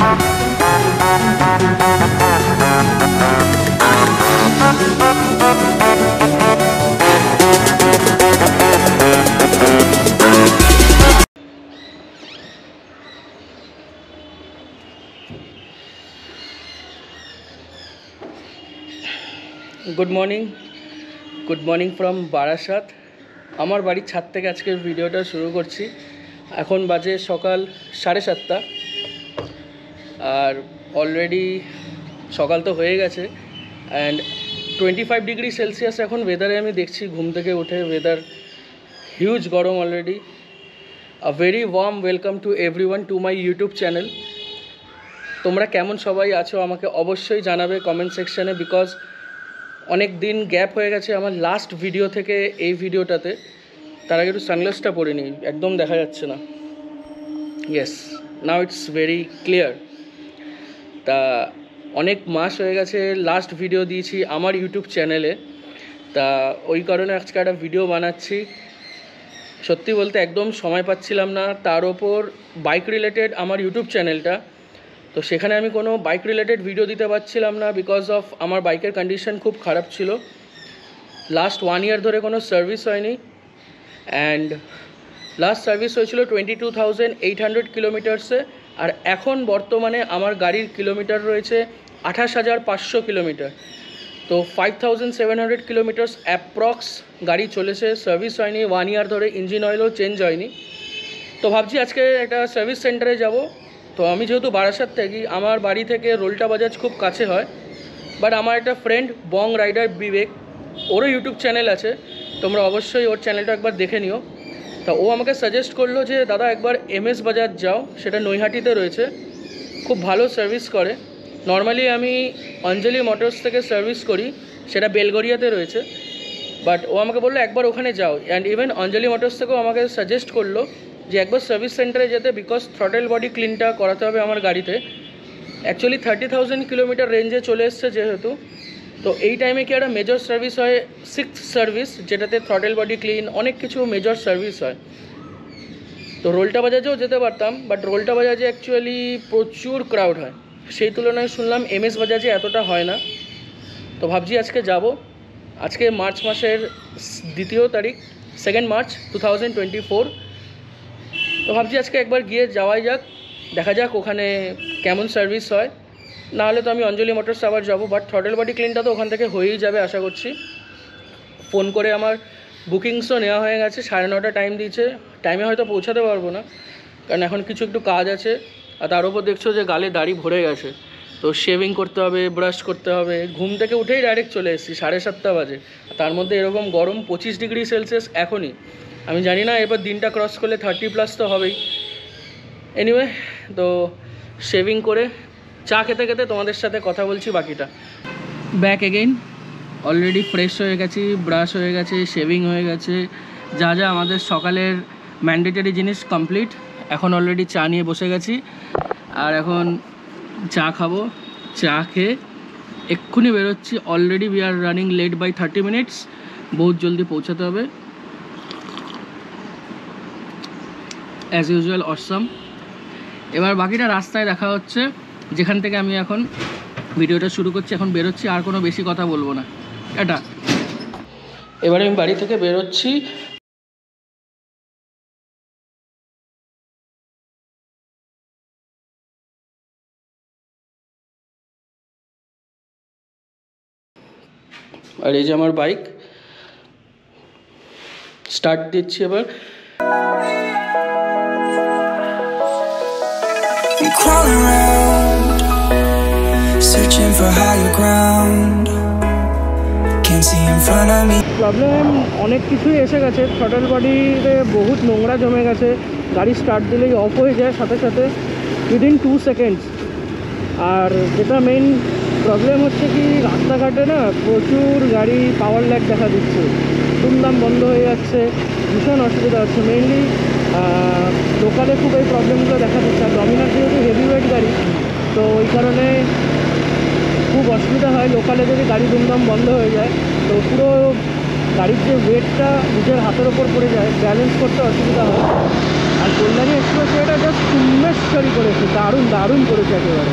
Good morning from Barasat. আমার বাড়ির ছাদ থেকে আজকের ভিডিওটা শুরু করছি। এখন বাজে সকাল 7:30 আর অলরেডি সকাল তো হয়ে গেছে। অ্যান্ড 25 ডিগ্রি সেলসিয়াস এখন ওয়েদারে আমি দেখছি। ঘুম থেকে উঠে ওয়েদার হিউজ গরম already. A very warm welcome to everyone to my YouTube channel. তোমরা কেমন সবাই আছো আমাকে অবশ্যই জানাবে কমেন্ট সেকশানে, বিকজ অনেক দিন গ্যাপ হয়ে গেছে আমার লাস্ট ভিডিও থেকে এই ভিডিওটাতে। তার আগে একটু সানগ্লাসটা পরে নিই, একদম দেখা যাচ্ছে না। Yes, now it's very clear. তা অনেক মাস হয়ে গেছে লাস্ট ভিডিও দিয়েছি আমার ইউটিউব চ্যানেলে, তা ওই কারণে আজকে একটা ভিডিও বানাচ্ছি। সত্যি বলতে একদম সময় পাচ্ছিলাম না, তার ওপর বাইক রিলেটেড আমার ইউটিউব চ্যানেলটা, তো সেখানে আমি কোনো বাইক রিলেটেড ভিডিও দিতে পারছিলাম না বিকজ অফ আমার বাইকের কন্ডিশন খুব খারাপ ছিল। লাস্ট 1 ইয়ার ধরে কোনো সার্ভিস হয়নি, অ্যান্ড লাস্ট সার্ভিস হয়েছিল 22,800 কিলোমিটার্সে। আর এখন বর্তমানে আমার গাড়ির কিলোমিটার রয়েছে 28,500 কিলোমিটার। তো 5,700 কিলোমিটার্স অ্যাপ্রক্স গাড়ি চলেছে, সার্ভিস হয়নি 1 ইয়ার ধরে, ইঞ্জিন অয়েলও চেঞ্জ হয়নি। তো ভাবছি আজকে একটা সার্ভিস সেন্টারে যাব। তো আমি যেহেতু বারাসাত থাকি, আমার বাড়ি থেকে রোলটা বাজাজ খুব কাছে হয়, বাট আমার একটা ফ্রেন্ড বং রাইডার বিবেক, ওরও ইউটিউব চ্যানেল আছে, তোমরা অবশ্যই ওর চ্যানেলটা একবার দেখে নিও। তা ও আমাকে সাজেস্ট করলো যে দাদা একবার MS বাজাজ যাও, সেটা নৈহাটিতে রয়েছে, খুব ভালো সার্ভিস করে। নর্মালি আমি অঞ্জলি মোটরস থেকে সার্ভিস করি, সেটা বেলগড়িয়াতে রয়েছে, বাট ও আমাকে বললো একবার ওখানে যাও। অ্যান্ড ইভেন অঞ্জলি মোটরস থেকেও আমাকে সাজেস্ট করলো যে একবার সার্ভিস সেন্টারে যেতে, বিকজ থ্রটেল বডি ক্লিনটা করাতে হবে আমার গাড়িতে। অ্যাকচুয়ালি 30,000 কিলোমিটার রেঞ্জে চলে এসছে যেহেতু, তো এই টাইমে কি একটা মেজর সার্ভিস হয়, 6th সার্ভিস, যেটাতে থ্রটেল বডি ক্লিন অনেক কিছু মেজর সার্ভিস হয়। তো রোলটা বাজাজেও যেতে পারতাম, বাট রোলটা বাজাজে অ্যাকচুয়ালি প্রচুর ক্রাউড হয়, সেই তুলনায় শুনলাম MS বাজাজে এতটা হয় না। তো ভাবছি আজকে যাব। আজকে মার্চ মাসের 2 তারিখ, 2 মার্চ 2024। তো ভাবছি আজকে একবার গিয়ে যাওয়াই যাক, দেখা যাক ওখানে কেমন সার্ভিস হয়। নাহলে তো আমি অঞ্জলি মোটরস আবার যাবো, বাট থ্রটেল বডি ক্লিনটা তো ওখান থেকে হয়েই যাবে আশা করছি। ফোন করে আমার বুকিংসও নেওয়া হয়ে গেছে, 9:30 টাইম দিয়েছে। টাইমে হয়তো পৌঁছাতে পারবো না, কারণ এখন কিছু একটু কাজ আছে। আর তার উপর দেখছো যে গালে দাড়ি ভরে গেছে, তো শেভিং করতে হবে, ব্রাশ করতে হবে। ঘুম থেকে উঠেই ডাইরেক্ট চলে এসেছি, 7:30 বাজে। তার মধ্যে এরকম গরম 25 ডিগ্রি সেলসিয়াস এখনই। আমি জানি না এবার দিনটা ক্রস করলে 30+ তো হবেই। এনিওয়ে, তো শেভিং করে চা খেতে খেতে তোমাদের সাথে কথা বলছি বাকিটা। ব্যাক এগেইন, অলরেডি ফ্রেশ হয়ে গেছি, ব্রাশ হয়ে গেছে, শেভিং হয়ে গেছে, যা যা আমাদের সকালের ম্যান্ডেটরি জিনিস কমপ্লিট। এখন অলরেডি চা নিয়ে বসে গেছি, আর এখন চা খাবো। চা খেয়ে এক্ষুনি বেরোচ্ছি। Already we are running late by 30 minutes, বহুত জলদি পৌঁছাতে হবে। As usual awesome. এবার বাকিটা রাস্তায় দেখা হচ্ছে, যেখান থেকে আমি এখন ভিডিওটা শুরু করছি। এখন বেরোচ্ছি, আর কোনো বেশি কথা বলবো না, এটা। এবারে আমি বাড়ি থেকে বেরোচ্ছি। আর এই যে আমার বাইক, স্টার্ট দিচ্ছি এবার। Crawling around, searching for higher ground. Can't see in front of me. Problem অনেক কিছুই এসে গেছে। থ্রটল বডিতে বহুত নোংরা জমে গেছে, গাড়ি স্টার্ট দিলেই অফ হয়ে যায় সাথে সাথে, উইদিন 2 সেকেন্ডস। আর যেটা মেইন প্রবলেম হচ্ছে কি, রাস্তাঘাটে না প্রচুর গাড়ি পাওয়ার ল্যাগ দেখা দিচ্ছে, দুমদাম বন্ধ হয়ে যাচ্ছে, ভীষণ অসুবিধা হচ্ছে। মেইনলি লোকালে খুব এই প্রবলেমগুলো দেখা দিচ্ছে। আর ডমিনার যেহেতু হেভি ওয়েট গাড়ি, তো ওই কারণে খুব অসুবিধা হয়। লোকালে যদি গাড়ি দুমদাম বন্ধ হয়ে যায়, তো পুরো গাড়ির যে ওয়েটটা নিজের হাতের ওপর পড়ে যায়, ব্যালেন্স করতে অসুবিধা হয়। আর কল্যাণী এক্সপ্রেসওয়েটা জাস্ট উন্মেষকারী করেছে, দারুণ দারুণ করেছে একেবারে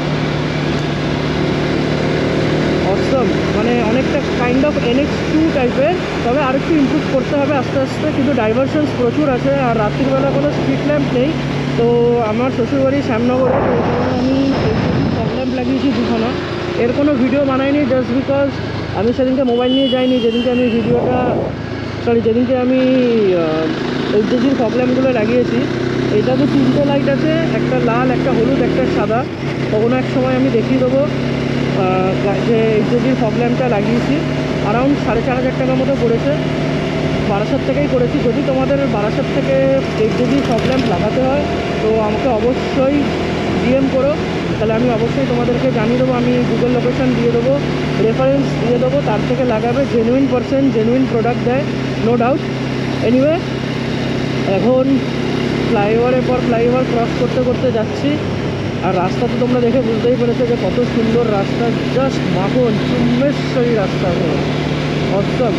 অসম। মানে অনেকটা কাইন্ড অফ NX2 টাইপের, তবে আর একটু ইমপ্রুভ করতে হবে আস্তে আস্তে। কিন্তু ডাইভারশনস প্রচুর আছে, আর রাত্রিবেলা কোনো স্ট্রিট ল্যাম্প নেই। তো আমার শ্বশুরবাড়ি শ্যামনগরে, তো আমি ফগ ল্যাম্প লাগিয়েছি দুখানা। এর কোনো ভিডিও বানাইনি জাস্ট বিকজ আমি সেদিনকে মোবাইল নিয়ে যাইনি, যেদিনকে আমি যেদিনকে আমি HJGর ফগ ল্যাম্পগুলো লাগিয়েছি। এটাতে 3টে লাইট আছে, একটা লাল, একটা হলুদ, একটা সাদা। কোনো এক সময় আমি দেখিয়ে দেবো যে HJGর ফগ ল্যাম্পটা লাগিয়েছি। অ্যারাউন্ড 4,500 টাকা মতো পড়েছে, বারাসাত থেকেই করেছি। যদি তোমাদের বারাসাত থেকে HJGর ফগ ল্যাম্প লাগাতে হয় তো আমাকে অবশ্যই DM করো, তাহলে আমি অবশ্যই তোমাদেরকে জানিয়ে দেবো। আমি গুগল লোকেশন দিয়ে দেবো, রেফারেন্স দিয়ে দেবো, তার থেকে লাগাবে। জেনুইন পারসন, জেনুইন প্রোডাক্ট দেয়, নো ডাউট। এনিওয়ে, এখন ফ্লাইওভারের পর ফ্লাইওভার ক্রস করতে করতে যাচ্ছি। আর রাস্তা তো তোমরা দেখে বুঝতেই পেরেছো যে কত সুন্দর রাস্তা, জাস্ট মাখন চুম্বেশ্বরী রাস্তা, অসম।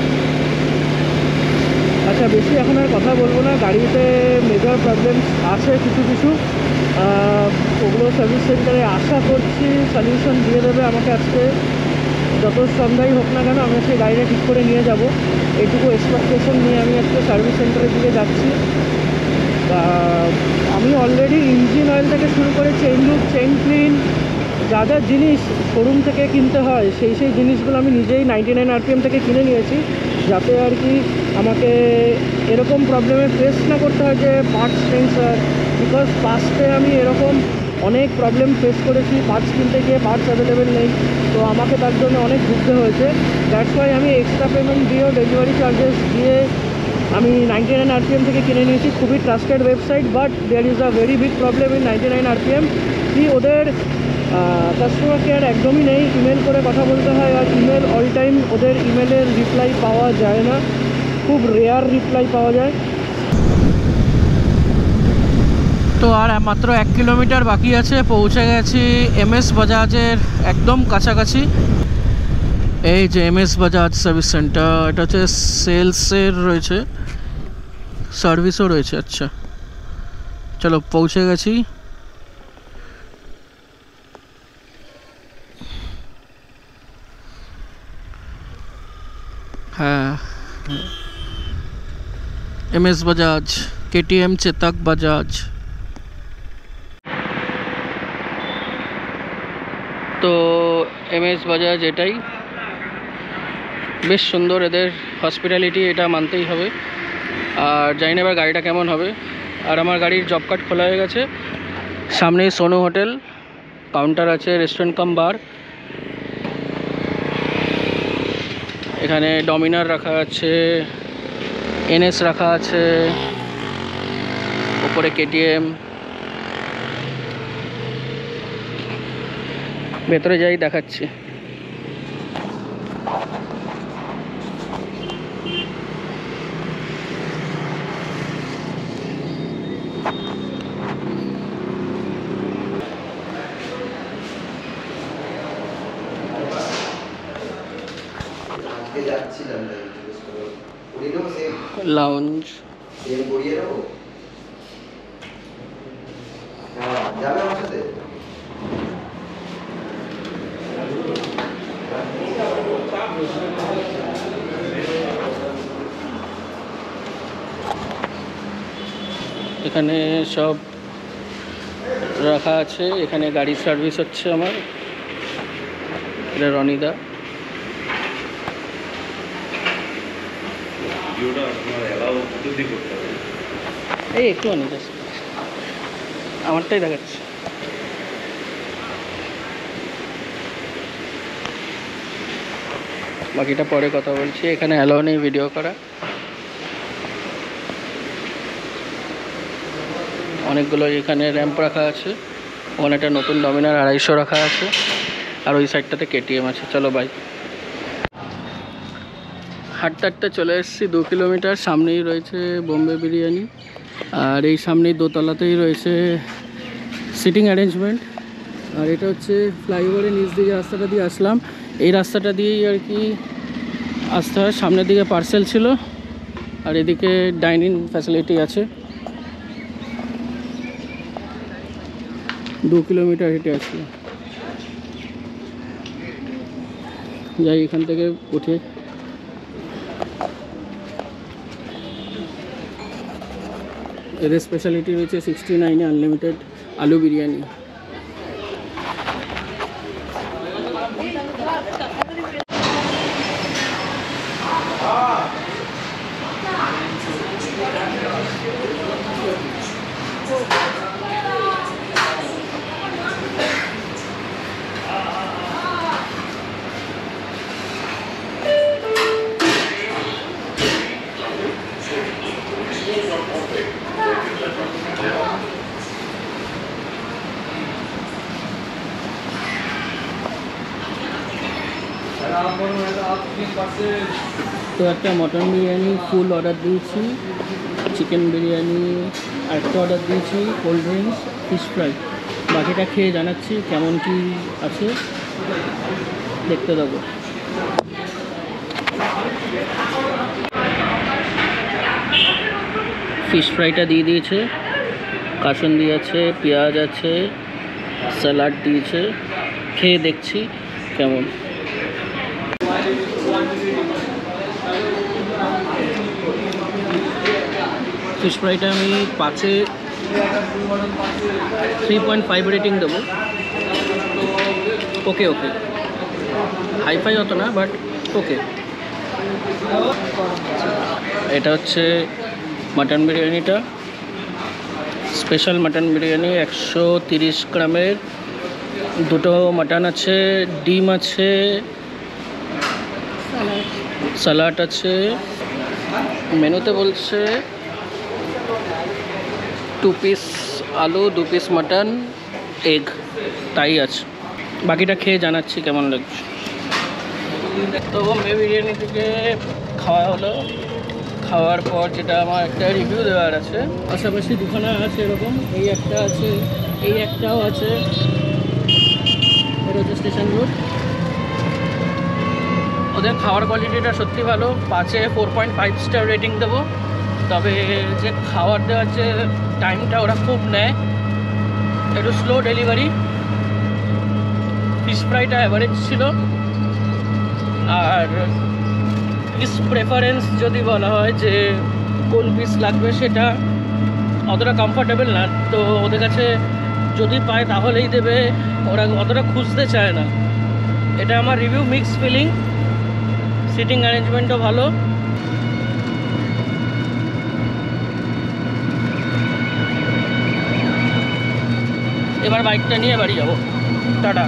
আচ্ছা, বেশি এখন আর কথা বলবো না। গাড়িতে মেজর প্রবলেমস আছে কিছু কিছু, ওগুলো সার্ভিস সেন্টারে আশা করছি সলিউশন দিয়ে দেবে আমাকে আজকে। যত সন্ধ্যাই হোক না কেন আমি আজকে গাড়িটা ঠিক করে নিয়ে যাব, এইটুকু এক্সপেকটেশন নিয়ে আমি আজকে সার্ভিস সেন্টারের দিকে যাচ্ছি। আমি অলরেডি ইঞ্জিন অয়েল থেকে শুরু করে চেইন লুপ, চেইন ক্লিন, যা যা জিনিস শোরুম থেকে কিনতে হয় সেই জিনিসগুলো আমি নিজেই 99 RPM থেকে কিনে নিয়েছি, যাতে আর কি আমাকে এরকম প্রবলেমে ফেস না করতে হয় যে পার্টস নেই স্যার। বিকজ পাস্টে আমি এরকম অনেক প্রবলেম ফেস করেছি, পার্টস কিনতে গিয়ে পার্টস অ্যাভেলেবেল নেই, তো আমাকে তার জন্য অনেক ভুগতে হয়েছে। দ্যাটস ওয়াই আমি এক্সট্রা পেমেন্ট দিয়েও, ডেলিভারি চার্জেস দিয়ে আমি 99 RPM থেকে কিনে নিয়েছি। খুবই trusted website, but there is a very big problem in 99 RPM কি ওদের কাস্টমার কেয়ার একদমই নেই। ইমেল করে কথা বলতে হয়, আর ইমেল অল টাইম ওদের ইমেলের রিপ্লাই পাওয়া যায় না, খুব রেয়ার রিপ্লাই পাওয়া যায়। তো আর মাত্র 1 কিলোমিটার বাকি আছে, পৌঁছে গেছি MS বাজাজের একদম কাছাকাছি। এই যে MS বাজাজ সার্ভিস সেন্টার, এটা হচ্ছে সেলসের রয়েছে, সার্ভিসও রয়েছে। আচ্ছা চলো, পৌঁছে গেছি। হ্যাঁ, MS বাজাজ, KTM চেতক বাজাজ। তো MS বাজাজ এটাই, বেশ সুন্দর এদের হসপিটালিটি, এটা মানতেই হবে। আর জানি না এবার গাড়িটা কেমন হবে। আর আমার গাড়ির জব কার্ড খোলা হয়ে গেছে, সামনেই সোনু হোটেল, কাউন্টার আছে, রেস্টুরেন্ট কাম বার। এখানে ডমিনার রাখা আছে, NS রাখা আছে, ওপরে KTM। ভেতরে যাই, দেখাচ্ছি। লাউঞ্জ যাবে আমার সাথে। এখানে সব রাখা আছে। এখানে গাড়ির সার্ভিস হচ্ছে আমার, এটা রনিদা। এই একটু অনেক আছে, আমারটাই দেখাচ্ছে। বাকিটা পরে কথা বলছি। এখানে অ্যালাউ নেই ভিডিও করা। অনেকগুলো এখানে র্যাম্প রাখা আছে, ওখানে একটা নতুন ডমিনার 250 রাখা আছে, আর ওই সাইডটাতে KTM আছে। চলো বাই। হাঁটতে হাঁটতে চলে এসেছি 2 কিলোমিটার। সামনেই রয়েছে বোম্বে বিরিয়ানি, আর এই সামনেই দোতলাতেই রয়েছে সিটিং অ্যারেঞ্জমেন্ট। আর এটা হচ্ছে ফ্লাইওভারের নিচ দিয়ে যে রাস্তাটা দিয়ে আসলাম, এই রাস্তাটা দিয়েই আর কি আসতে হয়। সামনের দিকে পার্সেল ছিল, আর এদিকে ডাইনিং ফ্যাসিলিটি আছে। 2 কিলোমিটার হেঁটে আসলাম। যাই এখান থেকে উঠে এদের স্পেশালিটি রয়েছে 69-এ আনলিমিটেড আলু বিরিয়ানি। তো একটা মটন বিরিয়ানি ফুল অর্ডার দিয়েছি, চিকেন বিরিয়ানি আরেকটা অর্ডার দিয়েছি, কোল্ড ড্রিঙ্কস, ফিশ ফ্রাই। বাকিটা খেয়ে জানাচ্ছি কেমন কি আছে, দেখতে দেবো। ফিশ ফ্রাইটা দিয়ে দিয়েছে, কাসুন্দি আছে, পেঁয়াজ আছে, স্যালাড দিয়েছে, খেয়ে দেখছি কেমন। ফিশ ফ্রাইটা আমি 5-এ 3.5 রেটিং দেবো। ওকে ওকে, হাইফাই হতো না, বাট ওকে। এটা হচ্ছে মাটন বিরিয়ানিটা, স্পেশাল মাটন বিরিয়ানি 130 গ্রামের, 2টো মাটন আছে, ডিম আছে, স্যালাড আছে। মেনুতে বলছে 2 পিস আলু, 2 পিস মাটন, এগ, তাই আছে। বাকিটা খেয়ে জানাচ্ছি কেমন লাগছে। তো বিরিয়ানি থেকে খাওয়া হলো, খাওয়ার পর যেটা আমার একটা রিভিউ দেওয়ার আছে, পাশাপাশি দুখানা আছে এরকম, এই একটা আছে, এই একটাও আছে, এটা হচ্ছে স্টেশন রোড। ওদের খাওয়ার কোয়ালিটিটা সত্যি ভালো, 5-এ 4.5 স্টার রেটিং দেবো। তবে যে খাওয়ার দেওয়ার যে টাইমটা ওরা খুব নেয়, একটু স্লো ডেলিভারি। ফিশ ফ্রাইটা অ্যাভারেজ ছিল, আর পিস প্রেফারেন্স যদি বলা হয় যে কোন পিস লাগবে, সেটা অতটা কমফর্টেবল না। তো ওদের কাছে যদি পায় তাহলেই দেবে, ওরা অতটা খুঁজতে চায় না। এটা আমার রিভিউ, মিক্স ফিলিং। সিটিং অ্যারেঞ্জমেন্টও ভালো। এবার বাইকটা নিয়ে বাড়ি যাবো, টাটা।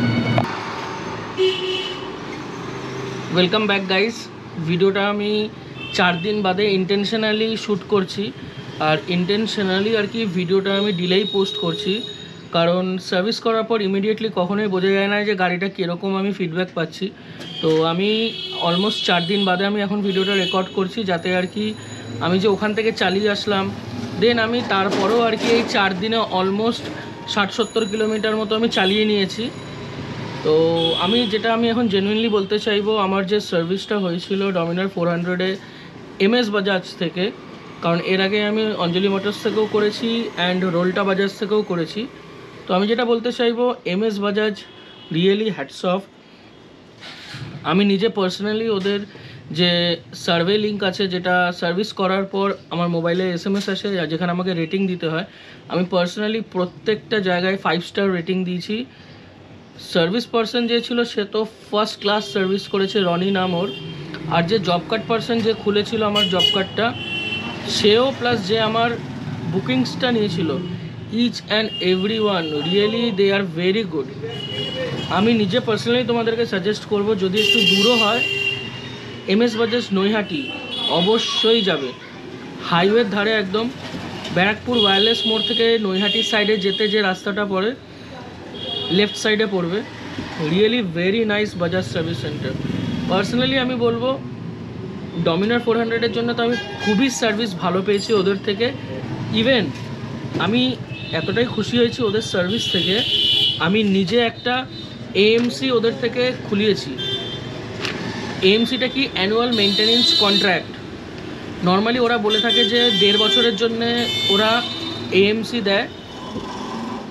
Welcome back guys. ভিডিওটা আমি 4 দিন বাদে ইন্টেনশনালি শ্যুট করছি, আর ইন্টেনশনালি আর কি ভিডিওটা আমি ডিলেই পোস্ট করছি, কারণ সার্ভিস করার পর ইমিডিয়েটলি কখনোই বোঝা যায় না যে গাড়িটা কীরকম আমি ফিডব্যাক পাচ্ছি। তো আমি অলমোস্ট 4 দিন বাদে আমি এখন ভিডিওটা রেকর্ড করছি, যাতে আর কি আমি যে ওখান থেকে চালিয়ে আসলাম, দেন আমি তারপরেও আর কি এই 4 দিনে অলমোস্ট 60-70 কিলোমিটার মতো আমি চালিয়ে নিয়েছি। তো আমি এখন জেনুইনলি বলতে চাইবো, আমার যে সার্ভিসটা হয়েছিল ডমিনার 400-এ MS বাজাজ থেকে, কারণ এর আগে আমি অঞ্জলি মোটরস থেকেও করেছি অ্যান্ড রোল্টা বাজাজ থেকেও করেছি। তো আমি যেটা বলতে চাইবো, MS Bajaj really hats off. আমি নিজে পার্সোনালি ওদের যে সার্ভে লিঙ্ক আছে, যেটা সার্ভিস করার পর আমার মোবাইলে SMS আসে যেখানে আমাকে রেটিং দিতে হয়, আমি পার্সোনালি প্রত্যেকটা জায়গায় 5 স্টার রেটিং দিয়েছি। সার্ভিস পার্সন যে ছিল সে তো ফার্স্ট ক্লাস সার্ভিস করেছে, রনি নাম ওর। আর যে জব কার্ড পার্সন যে খুলেছিল আমার জব কার্ডটা, সেও প্লাস যে আমার বুকিংসটা নিয়েছিল, each and every one really they are very good. আমি নিজে পার্সোনালি তোমাদেরকে সাজেস্ট করব, যদি একটু দূরও হয়, MS বাজাজ নৈহাটি অবশ্যই যাবে। হাইওয়ের ধারে একদম, ব্যারাকপুর ওয়্যারলেস মোড় থেকে নৈহাটির সাইডে যেতে যে রাস্তাটা পড়ে, লেফট সাইডে পড়বে। Really very nice Bajaj service centre. Personally আমি বলবো, ডমিনার 400-এর জন্য তো আমি খুবই সার্ভিস ভালো পেয়েছি ওদের থেকে। ইভেন আমি এতটাই খুশি হয়েছি ওদের সার্ভিস থেকে, আমি নিজে একটা AMC ওদের থেকে খুলিয়েছি। AMCটা কি, অ্যানুয়াল মেনটেনেন্স কন্ট্রাক্ট। নর্মালি ওরা বলে থাকে যে 1.5 বছরের জন্য ওরা AMC দেয়,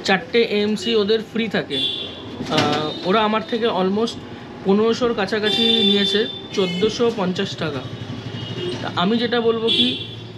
4টে এএমসি ওদের ফ্রি থাকে। ওরা আমার থেকে অলমোস্ট 1500-র কাছাকাছি নিয়েছে, 1450 টাকা। তা আমি যেটা বলবো কি,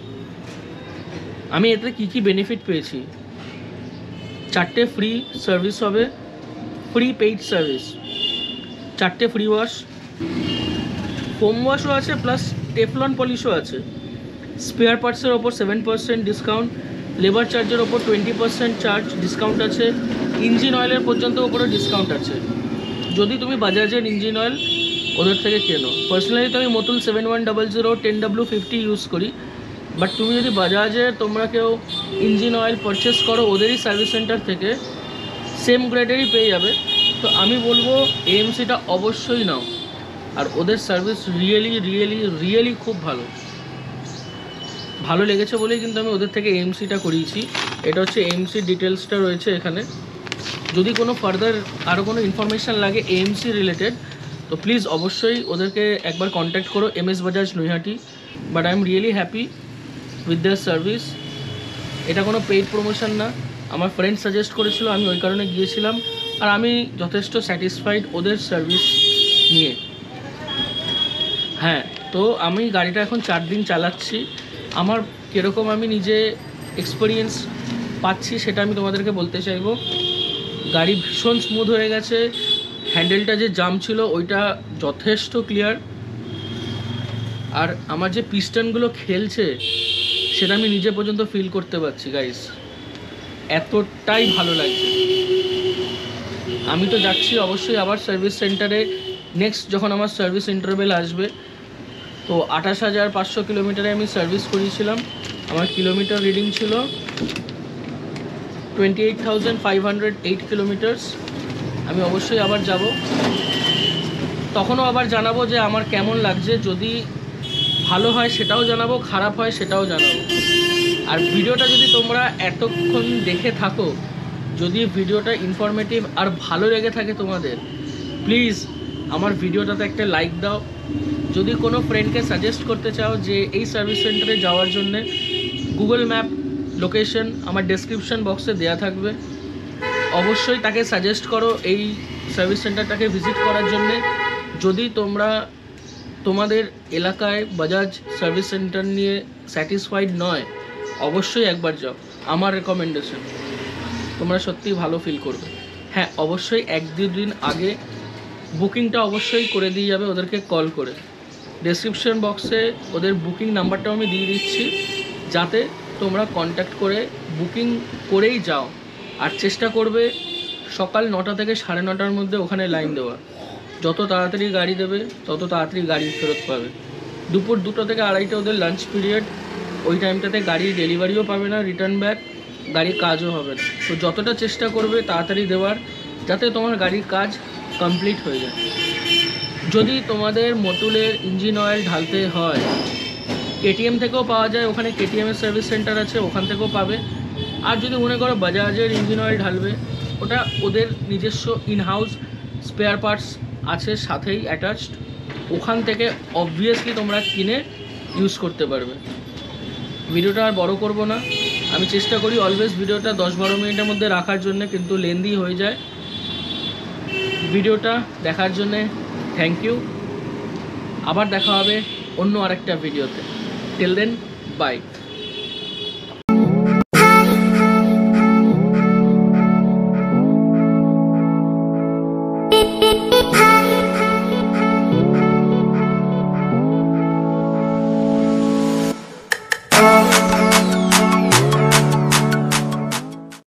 আমি এতে কী বেনিফিট পেয়েছি। 4টে ফ্রি সার্ভিস হবে, ফ্রি পেইড সার্ভিস, 4টে ফ্রি ওয়াশ, ফোম ওয়াশও আছে, প্লাস টেফলন পলিশও আছে। স্পেয়ার পার্টসের ওপর 7% ডিসকাউন্ট, লেবার চার্জের ওপর 20% চার্জ ডিসকাউন্ট আছে, ইঞ্জিন অয়েলের পর্যন্ত ওপরে ডিসকাউন্ট আছে যদি তুমি বাজাজের ইঞ্জিন অয়েল ওদের থেকে কেনো। পার্সোনালি তো আমি মতুল 7100 10W50 ইউজ করি, বাট তুমি যদি বাজাজের তোমরা কেউ ইঞ্জিন অয়েল পারচেস করো ওদেরই সার্ভিস সেন্টার থেকে, সেম গ্রেডেরই পেয়ে যাবে। তো আমি বলবো এএমসিটা অবশ্যই নাও, আর ওদের সার্ভিস রিয়েলি খুব ভালো লেগেছে বলেই কিন্তু আমি ওদের থেকে এএমসিটা করিয়েছি। এটা হচ্ছে এএমসির ডিটেলসটা রয়েছে এখানে। যদি কোনো ফার্দার আরও কোনো ইনফরমেশান লাগে এএমসি রিলেটেড, তো প্লিজ অবশ্যই ওদেরকে একবার কন্ট্যাক্ট করো, MS Bajaj Naihati. But I am really happy with their service. এটা কোনো পেইড প্রমোশন না, আমার ফ্রেন্ড সাজেস্ট করেছিল, আমি ওই কারণে গিয়েছিলাম, আর আমি যথেষ্ট স্যাটিসফাইড ওদের সার্ভিস নিয়ে। হ্যাঁ, তো আমি গাড়িটা এখন 4 দিন চালাচ্ছি, আমার কীরকম আমি নিজে এক্সপিরিয়েন্স পাচ্ছি সেটা আমি তোমাদেরকে বলতে চাইবো। গাড়ি ভীষণ স্মুথ হয়ে গেছে, হ্যান্ডেলটা যে জাম ছিল ওইটা যথেষ্ট ক্লিয়ার, আর আমার যে পিস্টনগুলো খেলছে সেটা আমি নিজে পর্যন্ত ফিল করতে পারছি গাইস, এতটাই ভালো লাগছে। আমি তো যাচ্ছি অবশ্যই আবার সার্ভিস সেন্টারে, নেক্সট যখন আমার সার্ভিস ইন্টারভেল আসবে। তো 28,500 কিলোমিটারে আমি সার্ভিস করিয়েছিলাম, আমার কিলোমিটার রিডিং ছিল 28,508 কিলোমিটার্স। আমি অবশ্যই আবার যাব, তখনও আবার জানাবো যে আমার কেমন লাগছে। যদি ভালো হয় সেটাও জানাবো, খারাপ হয় সেটাও জানাবো। আর ভিডিওটা যদি তোমরা এতক্ষণ দেখে থাকো, যদি ভিডিওটা ইনফরমেটিভ আর ভালো লেগে থাকে তোমাদের, প্লিজ আমার ভিডিওটাতে একটা লাইক দাও। যদি কোনো ফ্রেন্ডকে সাজেস্ট করতে চাও যে এই সার্ভিস সেন্টারে যাওয়ার জন্যে, গুগল ম্যাপ লোকেশন আমার ডেসক্রিপশন বক্সে দেওয়া থাকবে, অবশ্যই তাকে সাজেস্ট করো এই সার্ভিস সেন্টারটাকে ভিজিট করার জন্যে। যদি তোমরা তোমাদের এলাকায় বাজাজ সার্ভিস সেন্টার নিয়ে স্যাটিসফাইড নয়, অবশ্যই একবার যাও, আমার রেকমেন্ডেশন, তোমরা সত্যিই ভালো ফিল করবে। হ্যাঁ, অবশ্যই 1-2 দিন আগে বুকিংটা অবশ্যই করে দিয়ে যাবে ওদেরকে কল করে। ডেসক্রিপশন বক্সে ওদের বুকিং নাম্বারটাও আমি দিয়ে দিচ্ছি, যাতে তোমরা কন্ট্যাক্ট করে বুকিং করেই যাও। আর চেষ্টা করবে সকাল 9টা থেকে 9:30-র মধ্যে ওখানে লাইন দেওয়া। যত তাড়াতাড়ি গাড়ি দেবে তত তাড়াতাড়ি গাড়ি ফেরত পাবে। দুপুর 2টা থেকে 2:30টা ওদের লাঞ্চ পিরিয়ড, ওই টাইমটাতে গাড়ি ডেলিভারিও পাবে না, রিটার্ন ব্যাক, গাড়ির কাজও হবে না। তো যতটা চেষ্টা করবে তাড়াতাড়ি দেওয়ার, যাতে তোমার গাড়ির কাজ কমপ্লিট হয়ে যায়। যদি তোমাদের মতুলের ইঞ্জিন অয়েল ঢালতে হয়, KTM থেকেও পাওয়া যায়, ওখানে KTM-এর সার্ভিস সেন্টার আছে, ওখান থেকেও পাবে। আর যদি মনে করো বাজাজের ইঞ্জিন অয়েল ঢালবে, ওটা ওদের নিজস্ব ইনহাউস স্পেয়ার পার্টস আছে সাথেই অ্যাটাচড, ওখান থেকে অবভিয়াসলি তোমরা কিনে ইউজ করতে পারবে। ভিডিওটা আর বড় করব না, আমি চেষ্টা করি অলওয়েজ ভিডিওটা 10-12 মিনিটের মধ্যে রাখার জন্য, কিন্তু লেন্দি হয়ে যায়। ভিডিওটা দেখার জন্যে থ্যাংক ইউ। আবার দেখা হবে অন্য আরেকটা ভিডিওতে। Till then, by.